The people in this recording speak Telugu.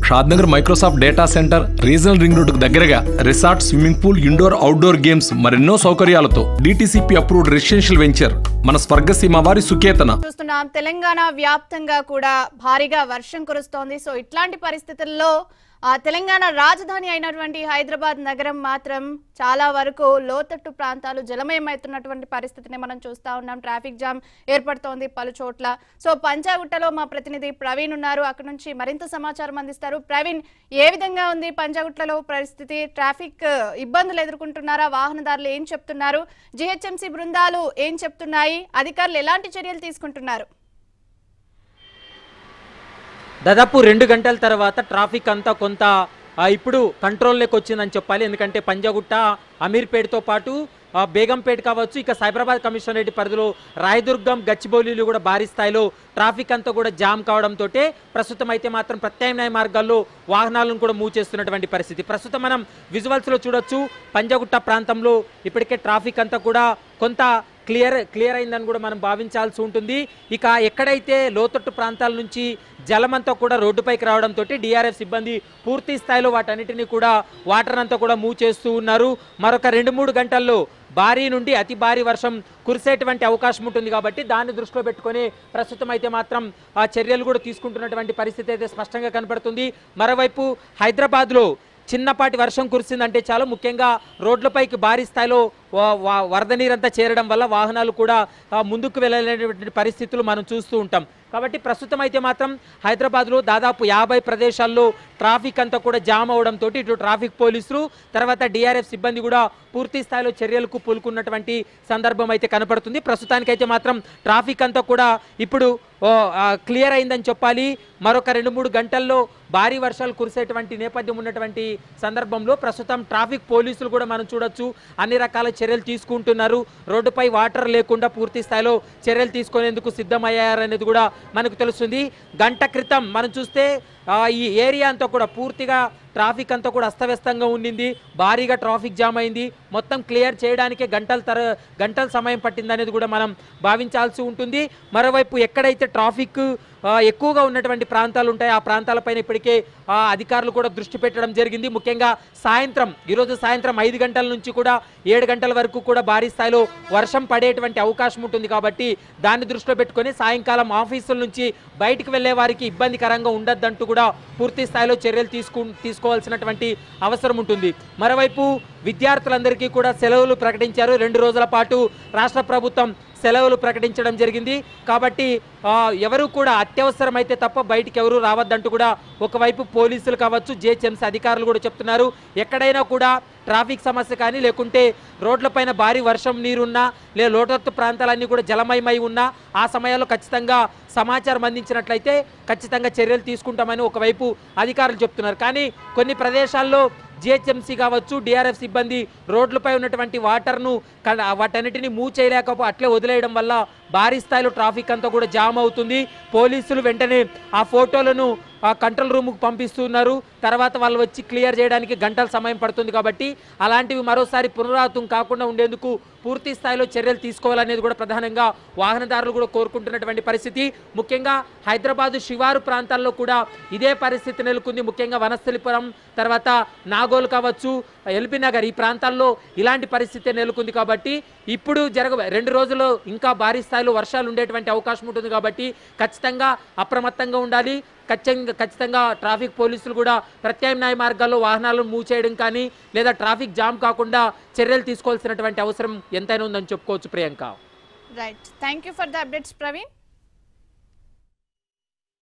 Shadnagar Microsoft data center, regional ring రోడ్డుకు దగ్గరగా resort, swimming pool, indoor outdoor games మరెన్నో సౌకర్యాలతో DTCP అప్రూవ్డ్ రెసిడెన్షియల్ వెంచర్ మన స్వర్గసీమ వారి సుకేతన. చూస్తున్నాం తెలంగాణ వ్యాప్తంగా కూడా భారీగా వర్షం కురుస్తోంది. సో ఇట్లాంటి పరిస్థితుల్లో తెలంగాణ రాజధాని అయినటువంటి హైదరాబాద్ నగరం మాత్రం చాలా వరకు లోతట్టు ప్రాంతాలు జలమయమవుతున్నటువంటి పరిస్థితిని మనం చూస్తూ ఉన్నాం. ట్రాఫిక్ జామ్ ఏర్పడుతోంది పలు చోట్ల. సో పంజాగుట్టలో మా ప్రతినిధి ప్రవీణ్ ఉన్నారు, అక్కడ నుంచి మరింత సమాచారం అందిస్తారు. ప్రవీణ్, ఏ విధంగా ఉంది పంజాగుట్టలో పరిస్థితి? ట్రాఫిక్ ఇబ్బందులు ఎదుర్కొంటున్నారా? వాహనదారులు ఏం చెప్తున్నారు? GHMC బృందాలు ఏం చెప్తున్నాయి? అధికారులు ఎలాంటి చర్యలు తీసుకుంటున్నారు? దాదాపు 2 గంటల తర్వాత ట్రాఫిక్ అంతా కొంత ఇప్పుడు కంట్రోల్లోకి వచ్చిందని చెప్పాలి. ఎందుకంటే పంజాగుట్ట, అమీర్పేటతో పాటు బేగంపేట కావచ్చు, ఇక సైబరాబాద్ కమిషనరేట్ పరిధిలో రాయదుర్గం, గచ్చిబౌలిలో కూడా భారీ స్థాయిలో ట్రాఫిక్ అంతా కూడా జామ్ కావడంతో ప్రస్తుతం అయితే మాత్రం ప్రత్యామ్నాయ మార్గాల్లో వాహనాలను కూడా మూవ్ చేస్తున్నటువంటి పరిస్థితి. ప్రస్తుతం మనం విజువల్స్లో చూడొచ్చు, పంజాగుట్ట ప్రాంతంలో ఇప్పటికే ట్రాఫిక్ అంతా కూడా కొంత క్లియర్ అయిందని కూడా మనం భావించాల్సి ఉంటుంది. ఇక ఎక్కడైతే లోతట్టు ప్రాంతాల నుంచి జలమంతా కూడా రోడ్డుపైకి రావడంతో DRF సిబ్బంది పూర్తి స్థాయిలో వాటన్నిటినీ కూడా వాటర్ అంతా కూడా మూవ్ చేస్తూ ఉన్నారు. మరొక 2-3 గంటల్లో భారీ నుండి అతి భారీ వర్షం కురిసేటువంటి అవకాశం ఉంటుంది కాబట్టి దాన్ని దృష్టిలో పెట్టుకొని ప్రస్తుతం అయితే మాత్రం ఆ చర్యలు కూడా తీసుకుంటున్నటువంటి పరిస్థితి అయితే స్పష్టంగా కనపడుతుంది. మరోవైపు హైదరాబాద్లో చిన్నపాటి వర్షం కురిసిందంటే చాలు, ముఖ్యంగా రోడ్లపైకి భారీ స్థాయిలో వరద నీరంతా చేరడం వల్ల వాహనాలు కూడా ముందుకు వెళ్ళలేనటువంటి పరిస్థితులు మనం చూస్తూ ఉంటాం. కాబట్టి ప్రస్తుతం అయితే మాత్రం హైదరాబాద్లో దాదాపు 50 ప్రదేశాల్లో ట్రాఫిక్ అంతా కూడా జామ్ అవడంతో ఇటు ట్రాఫిక్ పోలీసులు, తర్వాత DRF సిబ్బంది కూడా పూర్తి స్థాయిలో చర్యలకు పూనుకున్నటువంటి సందర్భం అయితే కనపడుతుంది. ప్రస్తుతానికైతే మాత్రం ట్రాఫిక్ అంతా కూడా ఇప్పుడు క్లియర్ అయిందని చెప్పాలి. మరొక 2-3 గంటల్లో భారీ వర్షాలు కురిసేటువంటి నేపథ్యం ఉన్నటువంటి సందర్భంలో ప్రస్తుతం ట్రాఫిక్ పోలీసులు కూడా మనం చూడొచ్చు అన్ని రకాల చర్యలు తీసుకుంటున్నారు. రోడ్డుపై వాటర్ లేకుండా పూర్తి స్థాయిలో చర్యలు తీసుకునేందుకు సిద్ధమయ్యారనేది కూడా మనకు తెలుస్తుంది. గంట క్రితం మనం చూస్తే ఈ ఏరియా అంతా కూడా పూర్తిగా ట్రాఫిక్ అంతా కూడా అస్తవ్యస్తంగా ఉండింది. భారీగా ట్రాఫిక్ జామ్ అయింది. మొత్తం క్లియర్ చేయడానికే గంటల సమయం పట్టిందనేది కూడా మనం భావించాల్సి ఉంటుంది. మరోవైపు ఎక్కడైతే ట్రాఫిక్ ఎక్కువగా ఉన్నటువంటి ప్రాంతాలు ఉంటాయి ఆ ప్రాంతాలపైన ఇప్పటికే అధికారులు కూడా దృష్టి పెట్టడం జరిగింది. ముఖ్యంగా ఈరోజు సాయంత్రం 5 గంటల నుంచి కూడా 7 గంటల వరకు కూడా భారీ స్థాయిలో వర్షం పడేటువంటి అవకాశం ఉంటుంది. కాబట్టి దాన్ని దృష్టిలో పెట్టుకొని సాయంకాలం ఆఫీసుల నుంచి బయటికి వెళ్లే వారికి ఇబ్బందికరంగా ఉండద్దంటూ కూడా పూర్తి స్థాయిలో చర్యలు తీసుకోవాల్సినటువంటి అవసరం ఉంటుంది. మరోవైపు విద్యార్థులందరికీ కూడా సెలవులు ప్రకటించారు. 2 రోజుల పాటు రాష్ట్ర ప్రభుత్వం సెలవులు ప్రకటించడం జరిగింది. కాబట్టి ఎవరు కూడా అత్యవసరమైతే తప్ప బయటికి ఎవరు రావద్దంటూ కూడా ఒకవైపు పోలీసులు కావచ్చు, GHMC అధికారులు కూడా చెప్తున్నారు. ఎక్కడైనా కూడా ట్రాఫిక్ సమస్య కానీ లేకుంటే రోడ్లపైన భారీ వర్షం నీరున్నా లేదా లోతట్టు ప్రాంతాలన్నీ కూడా జలమయమై ఉన్నా ఆ సమయాల్లో ఖచ్చితంగా సమాచారం అందించినట్లయితే ఖచ్చితంగా చర్యలు తీసుకుంటామని ఒకవైపు అధికారులు చెప్తున్నారు. కానీ కొన్ని ప్రదేశాల్లో GHMC కావచ్చు, DRF సిబ్బంది రోడ్లపై ఉన్నటువంటి వాటన్నిటిని మూవ్ చేయలేకపోతే అట్లే వదిలేయడం వల్ల భారీ స్థాయిలో ట్రాఫిక్ అంతా కూడా జామ్ అవుతుంది. పోలీసులు వెంటనే ఆ ఫోటోలను కంట్రోల్ రూమ్కు పంపిస్తున్నారు. తర్వాత వాళ్ళు వచ్చి క్లియర్ చేయడానికి గంటల సమయం పడుతుంది. కాబట్టి అలాంటివి మరోసారి పునరావృతం కాకుండా ఉండేందుకు పూర్తి స్థాయిలో చర్యలు తీసుకోవాలనేది కూడా ప్రధానంగా వాహనదారులు కూడా కోరుకుంటున్నటువంటి పరిస్థితి. ముఖ్యంగా హైదరాబాదు శివారు ప్రాంతాల్లో కూడా ఇదే పరిస్థితి నెలకొంది. ముఖ్యంగా వనస్థలిపురం, తర్వాత నాగోల్ కావచ్చు, LB నగర్ ఈ ప్రాంతాల్లో ఇలాంటి పరిస్థితి నెలకొంది. కాబట్టి ఇప్పుడు 2 రోజుల్లో ఇంకా భారీ స్థాయిలో వర్షాలు ఉండేటువంటి అవకాశం ఉంటుంది. కాబట్టి ఖచ్చితంగా అప్రమత్తంగా ఉండాలి. ఖచ్చితంగా ట్రాఫిక్ పోలీసులు కూడా ప్రత్యామ్నాయ మార్గాల్లో వాహనాలను మూవ్ చేయడం కానీ లేదా ట్రాఫిక్ జామ్ కాకుండా చర్యలు తీసుకోవాల్సినటువంటి అవసరం ఎంతైనా ఉందని చెప్పుకోవచ్చు. Priyanka, right, thank you for the updates Praveen.